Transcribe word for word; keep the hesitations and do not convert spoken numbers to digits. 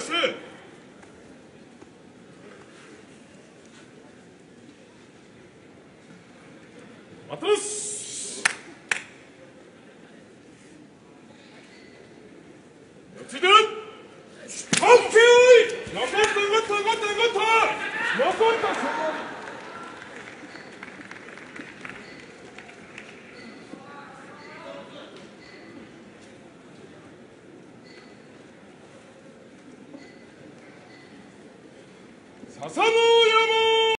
す。待たす。ついてる。オッケー。残った残った残った残った残ったそこ。笹野